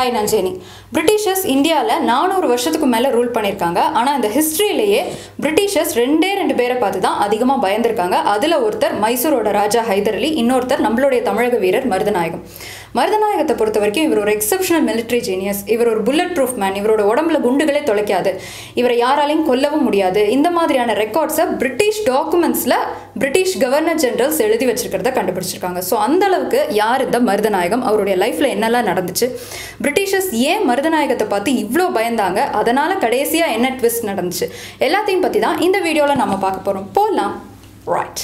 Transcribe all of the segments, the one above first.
Hi, நான் Jenni. Britishers இந்தியால 400 வருஷத்துக்கு மேல ரூல் பண்ணிருக்காங்க. ஆனா இந்த ஹிஸ்டரியிலேயே பிரிட்டிஷர்ஸ் ரெண்டு பேரை பார்த்து தான் அதிகமா பயந்திருக்காங்க. அதுல ஒருத்தர் மைசூரோட ராஜா ஹைதர் அலி, இன்னொருத்தர் நம்மளுடைய தமிழக வீரர் மருதநாயகம். மருதநாயகத்தை பொறுத்த வரைக்கும் இவர் ஒரு எக்ஸப்ஷனல் மிலிட்டரி ஜீனியஸ். இவர் ஒரு புல்லட் ப்ரூஃப் மேன். இவரோட உடம்புல குண்டுகளே தொலைக்காது. இவரை யாராலையும் கொல்லவும் முடியாது. இந்த மாதிரியான ரெக்கார்ட்ஸை பிரிட்டிஷ் டாக்குமெண்ட்ஸ்ல பிரிட்டிஷ் கவர்னர் ஜெனரல்ஸ் எழுதி வச்சிருக்கிறத கண்டுபிடிச்சிருக்காங்க. ஸோ அந்த அளவுக்கு யார் இந்த மருதநாயகம், அவருடைய லைஃப்ல என்னெல்லாம் நடந்துச்சு, பிரிட்டிஷர்ஸ் ஏன் மருதநாயகத்தை பார்த்து இவ்வளோ பயந்தாங்க, அதனால கடைசியா என்ன ட்விஸ்ட் நடந்துச்சு, எல்லாத்தையும் பத்தி தான் இந்த வீடியோல நம்ம பார்க்க போறோம். போலாம். ரைட்.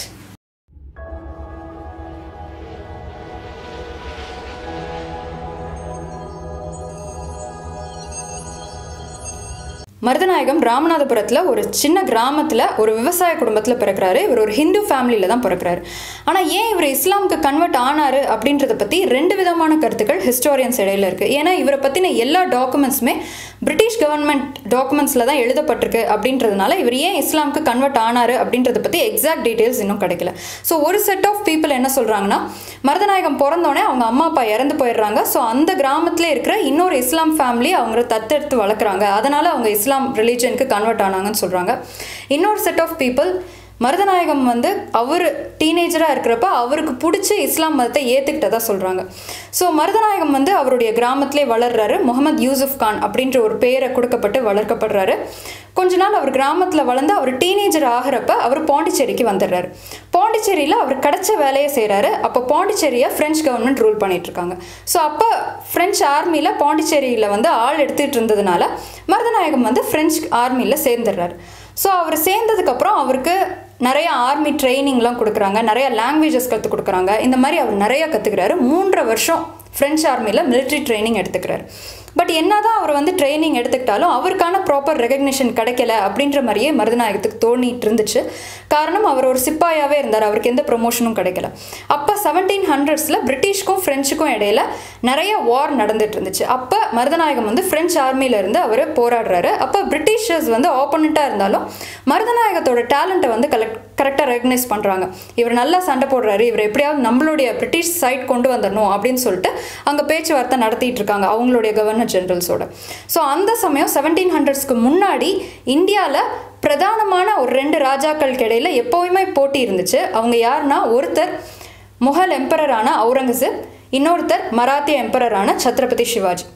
மருதநாயகம் ராமநாதபுரத்தில் ஒரு சின்ன கிராமத்தில் ஒரு விவசாய குடும்பத்தில் பிறக்கிறாரு. இவர் ஒரு ஹிந்து ஃபேமிலியில் தான் பிறக்கிறாரு. ஆனால் ஏன் இவர் இஸ்லாமுக்கு கன்வெர்ட் ஆனார் அப்படின்றத பற்றி ரெண்டு விதமான கருத்துக்கள் ஹிஸ்டோரியன்ஸ் இடையில இருக்குது. ஏன்னா இவரை பற்றின எல்லா டாக்குமெண்ட்ஸுமே பிரிட்டிஷ் கவர்மெண்ட் டாக்குமெண்ட்ஸில் தான் எழுதப்பட்டிருக்கு. அப்படின்றதுனால இவர் ஏன் இஸ்லாமுக்கு கன்வெர்ட் ஆனார் அப்படின்றத பற்றி எக்ஸாக்ட் டீட்டெயில்ஸ் இன்னும் கிடைக்கல. ஸோ ஒரு செட் ஆஃப் பீப்புள் என்ன சொல்கிறாங்கன்னா, மருதநாயகம் பிறந்தோடனே அவங்க அம்மா அப்பா இறந்து போயிடுறாங்க. ஸோ அந்த கிராமத்தில் இருக்கிற இன்னொரு இஸ்லாம் ஃபேமிலி அவங்கள தத்தெடுத்து வளர்க்குறாங்க. அதனால் அவங்க இஸ்லாம் ரிலிஜனுக்கு கன்வெர்ட் ஆனாங்கன்னு சொல்றாங்க. இன்னொரு செட் ஆஃப் பீப்புள், மருதநாயகம் அவர் டீனேஜராக இருக்கிறப்ப அவருக்கு பிடிச்ச இஸ்லாம் மதத்தை ஏற்றுக்கிட்டதா சொல்கிறாங்க. ஸோ மருதநாயகம் அவருடைய கிராமத்திலே வளர்றாரு. முகமது யூசுப் கான் அப்படின்ற ஒரு பேரை கொடுக்கப்பட்டு வளர்க்கப்படுறாரு. கொஞ்ச நாள் அவர் கிராமத்தில் வளர்ந்து அவர் டீனேஜர் ஆகிறப்ப அவர் பாண்டிச்சேரிக்கு வந்துடுறாரு. பாண்டிச்சேரியில் அவர் கிடைச்ச வேலையை செய்கிறாரு. அப்போ பாண்டிச்சேரியை ஃப்ரெஞ்ச் கவர்மெண்ட் ரூல் பண்ணிட்டு இருக்காங்க. ஸோ அப்போ ஃப்ரெஞ்ச் ஆர்மியில் பாண்டிச்சேரியில் ஆள் எடுத்துகிட்டு இருந்ததுனால மருதநாயகம் ஃப்ரெஞ்ச் ஆர்மியில் சேர்ந்துடுறாரு. ஸோ அவர் சேர்ந்ததுக்கப்புறம் அவருக்கு நிறைய ஆர்மி ட்ரைனிங்லாம் கொடுக்குறாங்க, நிறைய லாங்குவேஜஸ் கற்றுக் கொடுக்குறாங்க. இந்த மாதிரி அவர் நிறைய கற்றுக்கிறாரு. 3 வருஷம் ஃப்ரெஞ்ச் ஆர்மியில் மிலிட்ரி ட்ரைனிங் எடுத்துக்கிறார். பட் என்னதான் அவர் ட்ரைனிங் எடுத்துக்கிட்டாலும் அவருக்கான ப்ராப்பர் ரெகக்னிஷன் கிடைக்கல அப்படின்ற மாதிரியே மருதநாயகத்துக்கு தோணிட்டு இருந்துச்சு. காரணம், அவர் ஒரு சிப்பாயாவே இருந்தார். அவருக்கு எந்த ப்ரொமோஷனும் கிடைக்கல. அப்போ 1700s பிரிட்டிஷ்க்கும் ஃப்ரெஞ்சுக்கும் இடையில நிறைய வார் நடந்துட்டு இருந்துச்சு. அப்போ மருதநாயகம் ஃப்ரெஞ்ச் ஆர்மியில இருந்து அவர் போராடுறாரு. அப்போ பிரிட்டிஷர்ஸ் ஆப்போனண்ட்டாக இருந்தாலும் மருதநாயகத்தோட டேலண்ட்டை கரெக்டாக ரெகக்னைஸ் பண்ணுறாங்க. இவர் நல்லா சண்டை போடுறாரு, இவர் எப்படியாவது நம்மளுடைய பிரிட்டிஷ் சைட் கொண்டு வந்துடணும் அப்படின்னு சொல்லிட்டு அங்கே பேச்சுவார்த்தை நடத்திட்டு இருக்காங்க அவங்களுடைய கவர்னர் ஜெனரல்ஸோட. ஸோ அந்த சமயம் 1700sக்கு முன்னாடி இந்தியாவில் பிரதானமான ஒரு 2 ராஜாக்களுக்கு இடையில எப்போவுமே போட்டி இருந்துச்சு. அவங்க யாருன்னா, ஒருத்தர் முகல் எம்பரரான அவுரங்கசீப், இன்னொருத்தர் மராத்திய எம்பரரான சத்ரபதி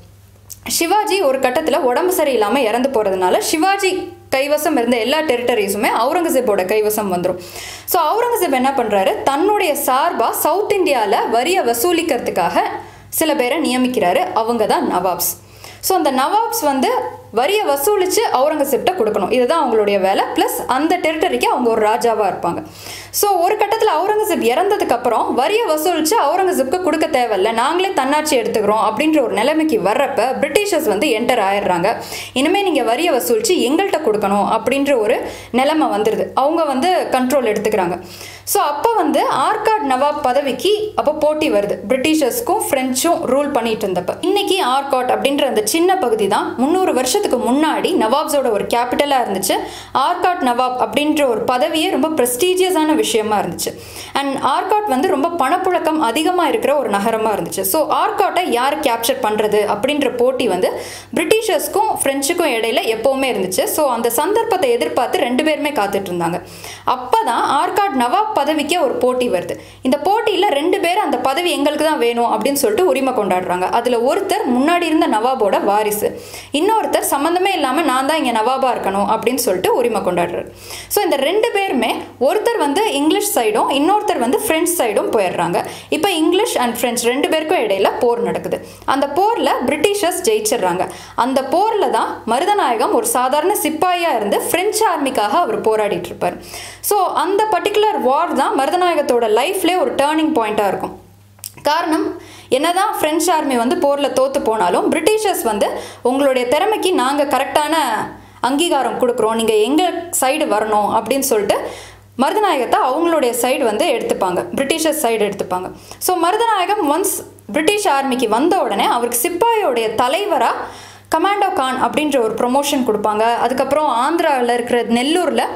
சிவாஜி ஒரு கட்டத்தில் உடம்பு சரியில்லாமல் இறந்து போகிறதுனால சிவாஜி கைவசம் இருந்த எல்லா டெரிட்டரிஸுமே அவுரங்கசீப்போட கைவசம் வந்துடும். ஸோ அவுரங்கசீப் என்ன பண்ணுறாரு, தன்னுடைய சார்பாக சவுத் இந்தியாவில் வரியை வசூலிக்கிறதுக்காக சில பேரை நியமிக்கிறாரு. அவங்க தான் நவாப்ஸ். ஸோ அந்த நவாப்ஸ் வரியை வசூலித்து அவுரங்கசீப்ட கொடுக்கணும். இதுதான் அவங்களுடைய வேலை. ப்ளஸ் அந்த டெரிட்டரிக்கு அவங்க ஒரு ராஜாவாக இருப்பாங்க. ஸோ ஒரு கட்டத்தில் அவுரங்கசீப் இறந்ததுக்கப்புறம் வரியை வசூலித்து அவுரங்கசீப்க்கு கொடுக்க தேவையில்லை, நாங்களே தன்னாட்சி எடுத்துக்கிறோம் அப்படின்ற ஒரு நிலைமைக்கு வர்றப்ப பிரிட்டிஷர்ஸ் என்டர் ஆயிடுறாங்க. இனிமேல் நீங்கள் வரியை வசூலித்து எங்கள்கிட்ட கொடுக்கணும் அப்படின்ற ஒரு நிலைமை வந்துடுது. அவங்க கண்ட்ரோல் எடுத்துக்கிறாங்க. ஸோ அப்போ ஆர்காட் நவாப் பதவிக்கு அப்போ போட்டி வருது. பிரிட்டிஷர்ஸ்க்கும் ஃப்ரெஞ்சும் ரூல் பண்ணிட்டு இருந்தப்ப இன்னைக்கு ஆர்காட் அப்படின்ற அந்த சின்ன பகுதி தான் 300 வருஷத்துக்கு முன்னாடி நவாப்ஸோட ஒரு கேபிட்டலாக இருந்துச்சு. ஆர்காட் நவாப் அப்படின்ற ஒரு பதவியே ரொம்ப ப்ரெஸ்டீஜியஸான விஷயமா இருந்துச்சு. அண்ட் ஆர்காட் ரொம்ப பணப்புழக்கம் அதிகமாக இருக்கிற ஒரு நகரமாக இருந்துச்சு. ஸோ ஆர்காட்டை யார் கேப்சர் பண்ணுறது அப்படின்ற போட்டி பிரிட்டிஷர்ஸ்க்கும் ஃப்ரெஞ்சுக்கும் இடையில எப்போவுமே இருந்துச்சு. ஸோ அந்த சந்தர்ப்பத்தை எதிர்பார்த்து 2 பேருமே காத்துட்டு இருந்தாங்க. அப்போ தான் ஆர்காட் நவாப் பதவிக்கே ஒரு போட்டி வருது. இந்த போட்டியில் 2 பேர் அந்த பதவி எங்களுக்கு தான் வேணும் அப்படின்னு சொல்லிட்டு உரிமை கொண்டாடுறாங்க. அதில் ஒருத்தர் முன்னாடி இருந்த நவாபோட வாரிசு, இன்னொருத்தர் சம்மந்தமே இல்லாமல் நான் தான் இங்கே நவாபாக இருக்கணும் அப்படின்னு சொல்லிட்டு உரிமை கொண்டாடுறாரு. ஸோ இந்த 2 பேருமே ஒருத்தர் இங்கிலீஷ் சைடும் இன்னொருத்தர் ஃப்ரெஞ்ச் சைடும் போயிடுறாங்க. இப்போ இங்கிலீஷ் அண்ட் ஃப்ரெஞ்ச் 2 பேருக்கும் இடையில போர் நடக்குது. அந்த போரில் பிரிட்டிஷர்ஸ் ஜெயிச்சிடுறாங்க. அந்த போரில் தான் மருதநாயகம் ஒரு சாதாரண சிப்பாயாக இருந்து ஃப்ரெஞ்ச் ஆர்மிக்காக அவர் போராடிட்டு இருப்பார். ஸோ அந்த பர்டிகுலர் வார் தான் மருதநாயகத்தோட லைஃப்லேயே ஒரு டேர்னிங் பாயிண்ட்டாக இருக்கும். காரணம், என்னதான் ஃப்ரெஞ்ச் ஆர்மி போரில் தோற்று போனாலும் பிரிட்டிஷர்ஸ் உங்களுடைய திறமைக்கு நாங்கள் கரெக்டான அங்கீகாரம் கொடுக்குறோம், நீங்கள் எங்கள் சைடு வரணும் அப்படின்னு சொல்லிட்டு மருதநாயகத்தை அவங்களுடைய சைடு எடுத்துப்பாங்க, பிரிட்டிஷர்ஸ் சைடு எடுத்துப்பாங்க. ஸோ மருதநாயகம் ஒன்ஸ் பிரிட்டிஷ் ஆர்மிக்கு வந்த உடனே அவருக்கு சிப்பாயோடைய தலைவராக கமாண்டோ கான் அப்படின்ற ஒரு ப்ரொமோஷன் கொடுப்பாங்க. அதுக்கப்புறம் ஆந்திராவில் இருக்கிற நெல்லூரில்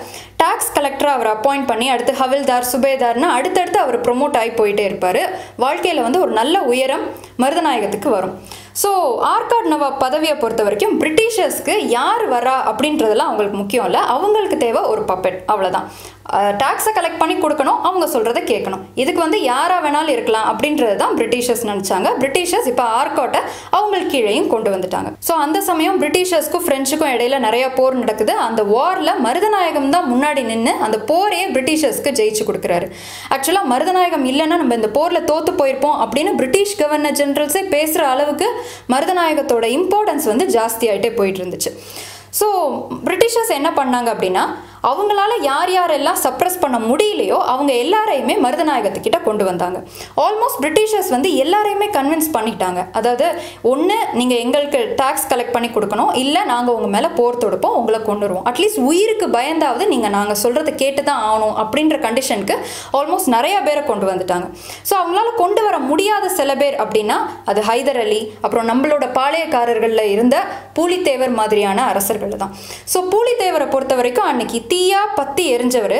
டாக்ஸ் கலெக்டராக அவர் அப்பாயிண்ட் பண்ணி அடுத்து ஹவில்தார் சுபேதார்னு அடுத்தடுத்து அவர் ப்ரொமோட் ஆகி போயிட்டே இருப்பார். வாழ்க்கையில் வந்து ஒரு நல்ல உயரம் மருதநாயகத்துக்கு வரும். ஸோ ஆர்காட் நவாப் பதவியை பொறுத்த வரைக்கும் பிரிட்டிஷர்ஸ்க்கு யார் வரா அப்படின்றதெல்லாம் அவங்களுக்கு முக்கியம் இல்லை. அவங்களுக்கு தேவை ஒரு பப்பெட், அவ்வளோதான். டாக்ஸை கலெக்ட் பண்ணி கொடுக்கணும், அவங்க சொல்கிறத கேட்கணும். இதுக்கு வந்து யாராக வேணாலும் இருக்கலாம் அப்படின்றது தான் பிரிட்டிஷர்ஸ் நினச்சாங்க. பிரிட்டிஷர்ஸ் இப்போ ஆர்காட்டை அவங்களுக்கு கீழேயும் கொண்டு வந்துட்டாங்க. ஸோ அந்த சமயம் பிரிட்டிஷர்ஸ்க்கும் ஃப்ரெஞ்சுக்கும் இடையில நிறைய போர் நடக்குது. அந்த வாரில் மருதநாயகம் தான் முன்னாடி நின்று அந்த போரையே பிரிட்டிஷர்ஸ்க்கு ஜெயிச்சு கொடுக்குறாரு. ஆக்சுவலாக மருதநாயகம் இல்லைன்னா நம்ம இந்த போரில் தோற்று போயிருப்போம் அப்படின்னு பிரிட்டிஷ் கவர்னர் ஜெனரல்ஸே பேசுகிற அளவுக்கு மருதநாயகத்தோட இம்பார்ட்டன்ஸ் வந்து ஜாஸ்தி ஆகிட்டே போயிட்டு இருந்துச்சு. ஸோ பிரிட்டிஷர்ஸ் என்ன பண்ணாங்க அப்படின்னா, அவங்களால யார் யாரெல்லாம் சப்ரஸ் பண்ண முடியலையோ அவங்க எல்லாரையுமே மருதநாயகத்துக்கிட்ட கொண்டு வந்தாங்க. ஆல்மோஸ்ட் பிரிட்டிஷர்ஸ் வந்து எல்லாரையுமே கன்வின்ஸ் பண்ணிட்டாங்க. அதாவது ஒன்று நீங்கள் எங்களுக்கு டாக்ஸ் கலெக்ட் பண்ணி கொடுக்கணும், இல்லை நாங்கள் உங்கள் மேலே போர் தொடுப்போம், உங்களை கொண்டுருவோம், அட்லீஸ்ட் உயிருக்கு பயந்தாவது நாங்கள் சொல்கிறத கேட்டு தான் ஆகணும் அப்படின்ற கண்டிஷனுக்கு ஆல்மோஸ்ட் நிறையா பேரை கொண்டு வந்துட்டாங்க. ஸோ அவங்களால கொண்டு வர முடியாத சில பேர் அப்படின்னா அது ஹைதர் அலி, அப்புறம் நம்மளோட பாளையக்காரர்களில் இருந்த பூலித்தேவர் மாதிரியான அரசர்கள் தான். ஸோ பூலித்தேவரை பொறுத்த வரைக்கும் அன்னைக்கு தீயா பத்தி எரிஞ்சவர்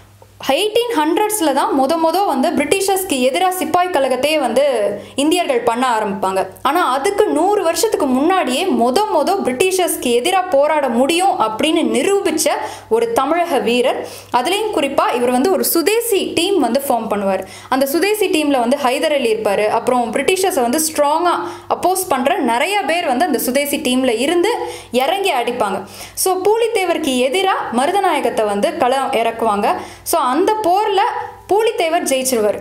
1800s தான் வந்து பிரிட்டிஷர்ஸ்க்கு எதிராக சிப்பாய் கழகத்தையே வந்து இந்தியர்கள் பண்ண ஆரம்பிப்பாங்க. ஆனால் அதுக்கு 100 வருஷத்துக்கு முன்னாடியே பிரிட்டிஷர்ஸ்க்கு எதிராக போராட முடியும் அப்படின்னு நிரூபித்த ஒரு தமிழக வீரர். அதுலேயும் குறிப்பாக இவர் வந்து ஒரு சுதேசி டீம் வந்து ஃபார்ம் பண்ணுவார். அந்த சுதேசி டீமில் வந்து ஹைதர் அலி இருப்பார். அப்புறம் பிரிட்டிஷர்ஸை வந்து ஸ்ட்ராங்காக அப்போஸ் பண்ணுற நிறைய பேர் வந்து அந்த சுதேசி டீமில் இருந்து இறங்கி அடிப்பாங்க. ஸோ பூலித்தேவருக்கு எதிராக மருதநாயகத்தை வந்து களம் இறக்குவாங்க. ஸோ அந்த போரில் பூலித்தேவர் ஜெயிச்சிருவார்.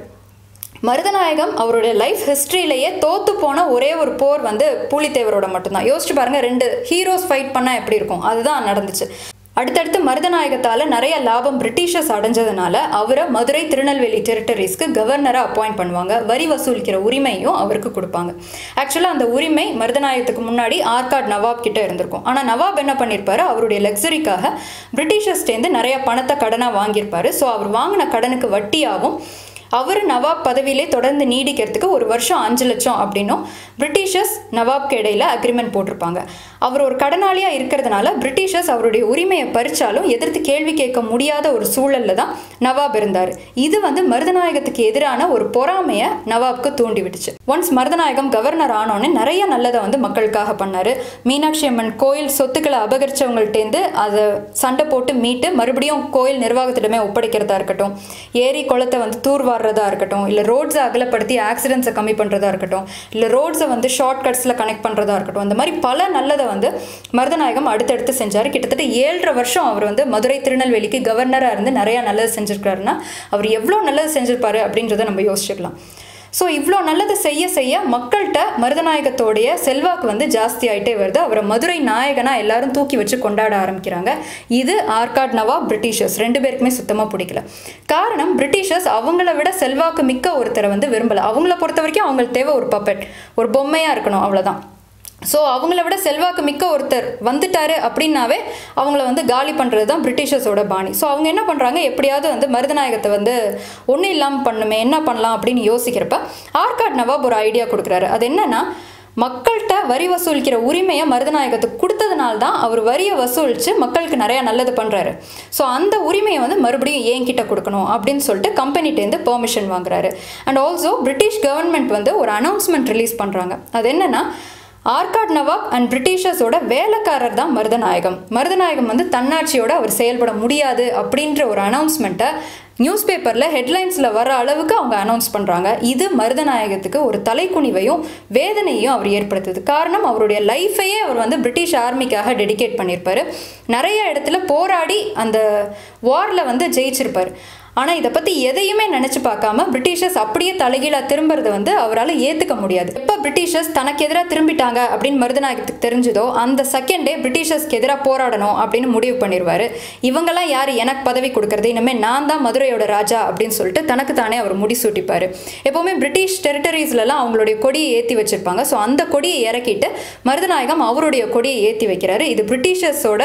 மருதநாயகம் அவருடைய லைஃப் ஹிஸ்ட்ரியிலேயே தோத்து போன ஒரே ஒரு போர் வந்து பூலித்தேவரோட மட்டும்தான். யோசிச்சு பாருங்க, 2 ஹீரோஸ் ஃபைட் பண்ணால் எப்படி இருக்கும், அதுதான் நடந்துச்சு. அடுத்தடுத்து மருதநாயகத்தால் நிறைய லாபம் பிரிட்டிஷர்ஸ் அடைஞ்சதுனால அவரை மதுரை திருநெல்வேலி டெரிட்டரிஸ்க்கு கவர்னராக அப்பாயிண்ட் பண்ணுவாங்க. வரி வசூலிக்கிற உரிமையும் அவருக்கு கொடுப்பாங்க. ஆக்சுவலாக அந்த உரிமை மருதநாயகத்துக்கு முன்னாடி ஆர்காட் நவாப் கிட்ட இருந்திருக்கும். ஆனால் நவாப் என்ன பண்ணியிருப்பாரு, அவருடைய லக்ஸரிக்காக பிரிட்டிஷர்ஸ்டேருந்து நிறைய பணத்தை கடனாக வாங்கியிருப்பாரு. ஸோ அவர் வாங்கின கடனுக்கு வட்டியாகவும் அவர் நவாப் பதவியிலே தொடர்ந்து நீடிக்கிறதுக்கு ஒரு வருஷம் 5 லட்சம் அப்படின்னும் பிரிட்டிஷர்ஸ் நவாப்க்கு இடையில அக்ரிமெண்ட் போட்டிருப்பாங்க. அவர் ஒரு கடனாளியாக இருக்கிறதுனால பிரிட்டிஷர்ஸ் அவருடைய உரிமையை பறிச்சாலும் எதிர்த்து கேள்வி கேட்க முடியாத ஒரு சூழல்ல தான் நவாப் இருந்தார். இது வந்து மருதநாயகத்துக்கு எதிரான ஒரு பொறாமையை நவாப்க்கு தூண்டி விட்டுச்சு. ஒன்ஸ் மருதநாயகம் கவர்னர் ஆனோன்னு நிறைய நல்லதை வந்து மக்களுக்காக பண்ணாரு. மீனாட்சி அம்மன் கோயில் சொத்துக்களை அபகரிச்சவங்கள்டேந்து அதை சண்டை போட்டு மீட்டு மறுபடியும் கோயில் நிர்வாகத்திடமே ஒப்படைக்கிறதா இருக்கட்டும், ஏரி குளத்தை வந்து தூர்வாடுறதா இருக்கட்டும், இல்லை ரோட்ஸை அகலப்படுத்தி ஆக்சிடென்ட்ஸை கம்மி பண்ணுறதா இருக்கட்டும், இல்லை ரோட்ஸை வந்து ஷார்ட் கட்ஸில் கனெக்ட் பண்ணுறதா இருக்கட்டும், அந்த மாதிரி பல நல்லதை வந்து மருதநாயகம் அடுத்தடுத்து செஞ்சார். கிட்டத்தட்ட 7.5 வருஷம் அவர் வந்து மதுரை திருநெல்வேலிக்கு கவர்னராக இருந்து நிறைய நல்லது செஞ்சிருக்காருன்னா அவர் எவ்வளோ நல்லது செஞ்சிருப்பாரு அப்படின்றத நம்ம யோசிச்சுக்கலாம். ஸோ இவ்வளோ நல்லது செய்ய செய்ய மக்கள்கிட்ட மருதநாயகத்தோடைய செல்வாக்கு வந்து ஜாஸ்தி ஆகிட்டே வருது. அவரை மதுரை நாயகனாக எல்லாரும் தூக்கி வச்சு கொண்டாட ஆரம்பிக்கிறாங்க. இது ஆர்காட் நவாப் பிரிட்டிஷர்ஸ் 2 பேருக்குமே சுத்தமாக பிடிக்கல. காரணம், பிரிட்டிஷர்ஸ் அவங்கள விட செல்வாக்கு மிக்க ஒருத்தரை வந்து விரும்பலை. அவங்கள பொறுத்த வரைக்கும் அவங்களுக்கு தேவை ஒரு பப்பெட், ஒரு பொம்மையாக இருக்கணும், அவ்வளோதான். ஸோ அவங்கள விட செல்வாக்கு மிக்க ஒருத்தர் வந்துட்டாரு அப்படின்னாவே அவங்கள வந்து காலி பண்ணுறது தான் பிரிட்டிஷர்ஸோட பாணி. ஸோ அவங்க என்ன பண்ணுறாங்க, எப்படியாவது வந்து மருதநாயகத்தை வந்து ஒன்றும் இல்லாமல் பண்ணுமே, என்ன பண்ணலாம் அப்படின்னு யோசிக்கிறப்ப ஆர்காட் நவாப் ஒரு ஐடியா கொடுக்குறாரு. அது என்னன்னா, மக்கள்கிட்ட வரி வசூலிக்கிற உரிமையை மருதநாயகத்துக்கு கொடுத்ததுனால தான் அவர் வரியை வசூலித்து மக்களுக்கு நிறையா நல்லது பண்ணுறாரு. ஸோ அந்த உரிமையை வந்து மறுபடியும் என்கிட்ட கொடுக்கணும் அப்படின்னு சொல்லிட்டு கம்பெனிட்டேருந்து பெர்மிஷன் வாங்குறாரு. அண்ட் ஆல்சோ பிரிட்டிஷ் கவர்மெண்ட் வந்து ஒரு அனௌன்ஸ்மெண்ட் ரிலீஸ் பண்ணுறாங்க. அது என்னன்னா, ஆர்காட் நவாப் அண்ட் பிரிட்டிஷர்ஸோட வேலைக்காரர் தான் மருதநாயகம். மருதநாயகம் வந்து தன்னாட்சியோட அவர் செயல்பட முடியாது அப்படின்ற ஒரு அனௌன்ஸ்மெண்ட்டை நியூஸ் பேப்பரில் ஹெட்லைன்ஸில் வர அளவுக்கு அவங்க அனௌன்ஸ் பண்ணுறாங்க. இது மருதநாயகத்துக்கு ஒரு தலைக்குனிவையும் வேதனையும் அவர் ஏற்படுத்துது. காரணம், அவருடைய லைஃபையே அவர் வந்து பிரிட்டிஷ் ஆர்மிக்காக டெடிகேட் பண்ணியிருப்பார். நிறைய இடத்துல போராடி அந்த வாரில் வந்து ஜெயிச்சிருப்பார். ஆனால் இதை பற்றி எதையுமே நினச்சி பார்க்காம பிரிட்டிஷர்ஸ் அப்படியே தலைகீழாக திரும்புறதை வந்து அவரால் ஏற்றுக்க முடியாது. எப்போ பிரிட்டிஷர்ஸ் தனக்கு எதிராக திரும்பிட்டாங்க அப்படின்னு மருதநாயகத்துக்கு தெரிஞ்சதோ அந்த செகண்டே பிரிட்டிஷர்ஸ்க்கு எதிராக போராடணும் அப்படின்னு முடிவு பண்ணிடுவார். இவங்கெல்லாம் யார் எனக்கு பதவி கொடுக்கறது, இனிமேல் நான் தான் மதுரையோட ராஜா அப்படின்னு சொல்லிட்டு தனக்கு தானே அவர் முடிசூட்டிப்பார். எப்போவுமே பிரிட்டிஷ் டெரிட்டரிஸ்லாம் அவங்களுடைய கொடியை ஏற்றி வச்சுருப்பாங்க. ஸோ அந்த கொடியை இறக்கிட்டு மருதநாயகம் அவருடைய கொடியை ஏற்றி வைக்கிறாரு. இது பிரிட்டிஷர்ஸோட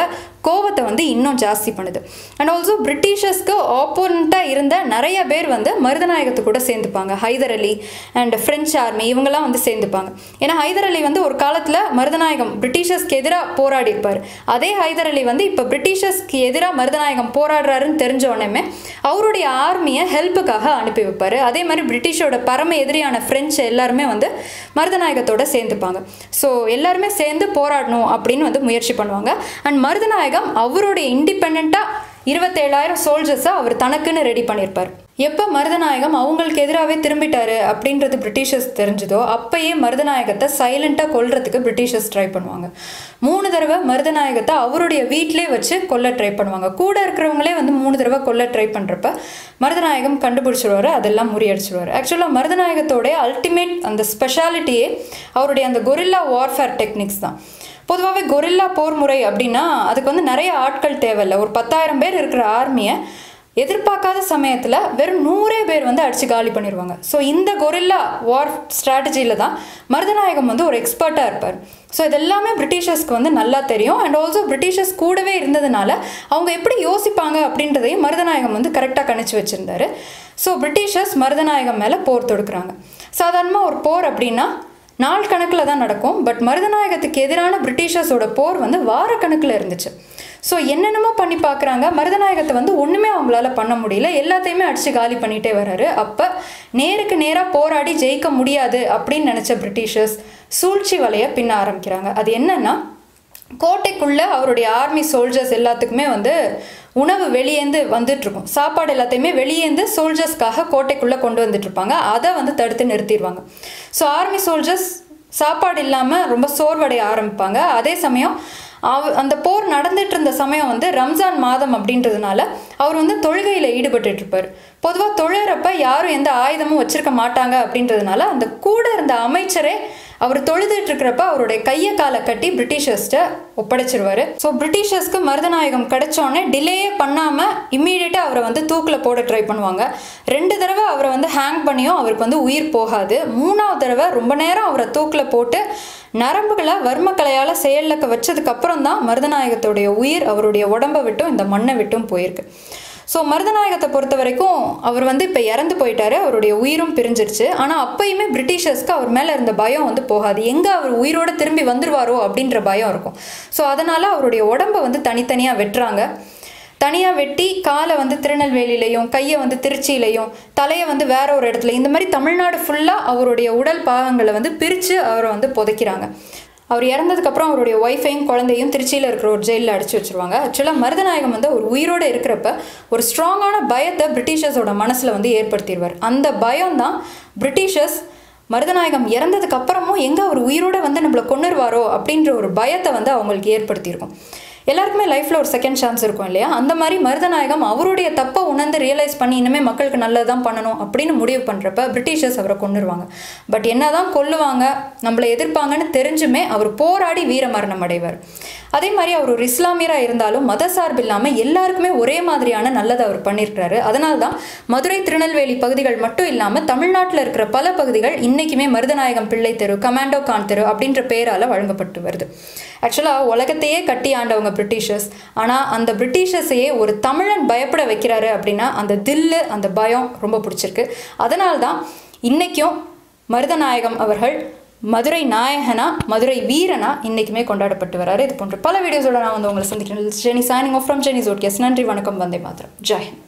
கோவத்தை வந்து இன்னும் ஜாஸ்தி பண்ணுது. அண்ட் ஆல்சோ பிரிட்டிஷர்ஸ்க்கு ஆப்போனண்ட்டாக இருந்த நிறைய பேர் வந்து மருதநாயகத்து கூட சேர்ந்துப்பாங்க. Hyder Ali and French army இவங்கெல்லாம் வந்து சேர்ந்துப்பாங்க. ஏன்னா ஹைதர் அலி வந்து ஒரு காலத்தில் மருதநாயகம் பிரிட்டிஷர்ஸ்க்கு எதிராக போராடி இருப்பார். அதே ஹைதர் அலி வந்து இப்போ பிரிட்டிஷர்ஸ்க்கு எதிராக மருதநாயகம் போராடுறாருன்னு தெரிஞ்ச உடனே அவருடைய ஆர்மியை ஹெல்ப்புக்காக அனுப்பி வைப்பார். அதே மாதிரி பிரிட்டிஷோட பரம எதிரியான ஃப்ரெஞ்சு எல்லாருமே வந்து மருதநாயகத்தோட சேர்ந்துப்பாங்க. ஸோ எல்லாருமே சேர்ந்து போராடணும் அப்படின்னு வந்து முயற்சி பண்ணுவாங்க. அண்ட் மருதநாயகம் அவருடைய இண்டிபெண்ட்டாக 27,000 சோல்ஜர்ஸை அவர் தனக்குன்னு ரெடி பண்ணியிருப்பார். எப்போ மருதநாயகம் அவங்களுக்கு எதிராகவே திரும்பிட்டாரு அப்படின்றது பிரிட்டிஷர்ஸ் தெரிஞ்சதோ அப்பயே மருதநாயகத்தை சைலண்ட்டாக கொல்றதுக்கு பிரிட்டிஷர்ஸ் ட்ரை பண்ணுவாங்க. 3 தடவை மருதநாயகத்தை அவருடைய வீட்டிலே வச்சு கொல்ல ட்ரை பண்ணுவாங்க. கூட இருக்கிறவங்களே வந்து 3 தடவை கொல்ல ட்ரை பண்ணுறப்ப மருதநாயகம் கண்டுபிடிச்சிருவாரு, அதெல்லாம் முறியடிச்சிருவார். ஆக்சுவலாக மருதநாயகத்தோடைய அல்டிமேட் அந்த ஸ்பெஷாலிட்டியே அவருடைய அந்த கொரில்லா வார்ஃபேர் டெக்னிக்ஸ் தான். பொதுவாகவே கொரில்லா போர் முறை அப்படின்னா அதுக்கு வந்து நிறைய ஆட்கள் தேவையில்லை. ஒரு 10,000 பேர் இருக்கிற ஆர்மியை எதிர்பார்க்காத சமயத்தில் வெறும் 100 பேர் வந்து அடித்து காலி பண்ணிடுவாங்க. ஸோ இந்த கொரில்லா வார் ஸ்ட்ராட்டஜியில் தான் மருதநாயகம் வந்து ஒரு எக்ஸ்பர்ட்டாக இருப்பார். ஸோ இதெல்லாமே பிரிட்டிஷர்ஸ்க்கு வந்து நல்லா தெரியும். அண்ட் ஆல்சோ பிரிட்டிஷர்ஸ் கூடவே இருந்ததுனால அவங்க எப்படி யோசிப்பாங்க அப்படின்றதையும் மருதநாயகம் வந்து கரெக்டாக கணிச்சு வச்சுருந்தாரு. ஸோ பிரிட்டிஷர்ஸ் மருதநாயகம் மேலே போர் தொடுக்குறாங்க. சாதாரணமாக ஒரு போர் அப்படின்னா நாள் கணக்கில் தான் நடக்கும். பட் மருதநாயகத்துக்கு எதிரான பிரிட்டிஷர்ஸோட போர் வந்து வாரக்கணக்கில் இருந்துச்சு. ஸோ என்னென்னமோ பண்ணி பார்க்குறாங்க. மருதநாயகத்தை வந்து ஒன்றுமே அவங்களால பண்ண முடியல. எல்லாத்தையுமே அடித்து காலி பண்ணிகிட்டே வர்றாரு. அப்போ நேருக்கு நேராக போராடி ஜெயிக்க முடியாது அப்படின்னு நினச்ச பிரிட்டிஷர்ஸ் சூழ்ச்சி வலையை பின்ன ஆரம்பிக்கிறாங்க. அது என்னன்னா, கோட்டைக்குள்ளே அவருடைய ஆர்மி சோல்ஜர்ஸ் எல்லாத்துக்குமே வந்து உணவு வெளியேந்து வந்துட்டுருக்கும். சாப்பாடு எல்லாத்தையுமே வெளியேந்து சோல்ஜர்ஸ்க்காக கோட்டைக்குள்ளே கொண்டு வந்துட்டுருப்பாங்க. அதை வந்து தடுத்து நிறுத்திடுவாங்க. ஸோ ஆர்மி சோல்ஜர்ஸ் சாப்பாடு இல்லாமல் ரொம்ப சோர்வடைய ஆரம்பிப்பாங்க. அதே சமயம் அந்த போர் நடந்துட்டு இருந்த சமயம் வந்து ரம்ஜான் மாதம் அப்படின்றதுனால அவர் வந்து தொழுகையில் ஈடுபட்டு இருப்பார். பொதுவாக தொழுகிறப்ப யாரும் எந்த ஆயுதமும் வச்சிருக்க மாட்டாங்க அப்படின்றதுனால அந்த கூட இருந்த அமைச்சரே அவர் தொழுதுட்டு இருக்கிறப்ப அவருடைய கையை காலை கட்டி பிரிட்டிஷர்ஸ்ட்ட ஒப்படைச்சிருவாரு. ஸோ பிரிட்டிஷர்ஸ்க்கு மருதநாயகம் கிடைச்சோடனே டிலேயே பண்ணாமல் இம்மீடியட்டாக அவரை வந்து தூக்கில் போட ட்ரை பண்ணுவாங்க. 2 தடவை அவரை வந்து ஹேங் பண்ணியும் அவருக்கு வந்து உயிர் போகாது. 3ஆவது தடவை ரொம்ப நேரம் அவரை தூக்கில் போட்டு நரம்புகளை வர்மக்கலையால் செயலிழக்க வச்சதுக்கப்புறம் தான் மருதநாயகத்துடைய உயிர் அவருடைய உடம்பை விட்டும் இந்த மண்ணை விட்டும் போயிருக்கு. ஸோ மருதநாயகத்தை பொறுத்த வரைக்கும் அவர் வந்து இப்போ இறந்து போயிட்டாரு, அவருடைய உயிரும் பிரிஞ்சிருச்சு. ஆனால் அப்பயுமே பிரிட்டிஷர்ஸ்க்கு அவர் மேலே இருந்த பயம் வந்து போகாது. எங்கே அவர் உயிரோடு திரும்பி வந்துருவாரோ அப்படின்ற பயம் இருக்கும். ஸோ அதனால் அவருடைய உடம்பை வந்து தனித்தனியாக வெட்டுறாங்க. தனியாக வெட்டி காலை வந்து திருநெல்வேலியிலையும் கையை வந்து திருச்சியிலையும் தலையை வந்து வேற ஒரு இடத்துல, இந்த மாதிரி தமிழ்நாடு ஃபுல்லாக அவருடைய உடல் பாகங்களை வந்து பிரித்து அவரை வந்து புதைக்கிறாங்க. அவர் இறந்ததுக்கப்புறம் அவருடைய ஒய்ஃபையும் குழந்தையும் திருச்சியில் இருக்கிற ஒரு ஜெயிலில் அடைச்சி வச்சுருவாங்க. ஆக்சுவலாக மருதநாயகம் வந்து ஒரு உயிரோடு இருக்கிறப்ப ஒரு ஸ்ட்ராங்கான பயத்தை பிரிட்டிஷர்ஸோட மனசில் வந்து ஏற்படுத்திடுவார். அந்த பயம்தான் பிரிட்டிஷர்ஸ் மருதநாயகம் இறந்ததுக்கு அப்புறமும் எங்கே அவர் உயிரோடு வந்து நம்மளை கொன்னுருவாரோ அப்படின்ற ஒரு பயத்தை வந்து அவங்களுக்கு ஏற்படுத்தியிருக்கும். எல்லாருக்குமே லைஃப்பில் ஒரு செகண்ட் சான்ஸ் இருக்கும் இல்லையா? அந்த மாதிரி மருதநாயகம் அவருடைய தப்பை உணர்ந்து ரியலைஸ் பண்ணி இனிமேல் மக்களுக்கு நல்லது தான் பண்ணணும் அப்படின்னு முடிவு பண்ணுறப்ப பிரிட்டிஷர்ஸ் அவரை கொன்னுருவாங்க. பட் என்ன தான் கொல்லுவாங்க, நம்மளை எதிர்ப்பாங்கன்னு தெரிஞ்சுமே அவர் போராடி வீர மரணம் அடைவார். அதே மாதிரி அவர் ஒரு இஸ்லாமியராக இருந்தாலும் மத சார்பு இல்லாமல் எல்லாருக்குமே ஒரே மாதிரியான நல்லதை அவர் பண்ணியிருக்கிறாரு. அதனால தான் மதுரை திருநெல்வேலி பகுதிகள் மட்டும் இல்லாமல் தமிழ்நாட்டில் இருக்கிற பல பகுதிகள் இன்றைக்குமே மருதநாயகம் பிள்ளை தெரு, கமாண்டோ கான் தெரு அப்படின்ற பேரால் வழங்கப்பட்டு வருது. ஆக்சுவலாக உலகத்தையே கட்டி ஆண்டவங்க பிரிட்டிஷர்ஸ். ஆனால் அந்த பிரிட்டிஷர்ஸையே ஒரு தமிழன் பயப்பட வைக்கிறாரு அப்படின்னா அந்த தில்லு, அந்த பயம் ரொம்ப பிடிச்சிருக்கு. அதனால தான் இன்றைக்கும் மருதநாயகம் அவர்கள் மதுரை நாயகனா, மதுரை வீரனா இன்றைக்குமே கொண்டாடப்பட்டு வராரு. இது போன்ற பல வீடியோஸோட நான் வந்து உங்களை சந்திக்கிறேன். Jenny signing off from Jenny's vodcast. நன்றி, வணக்கம், வந்தே மாதரம், ஜெய் ஹிந்த்.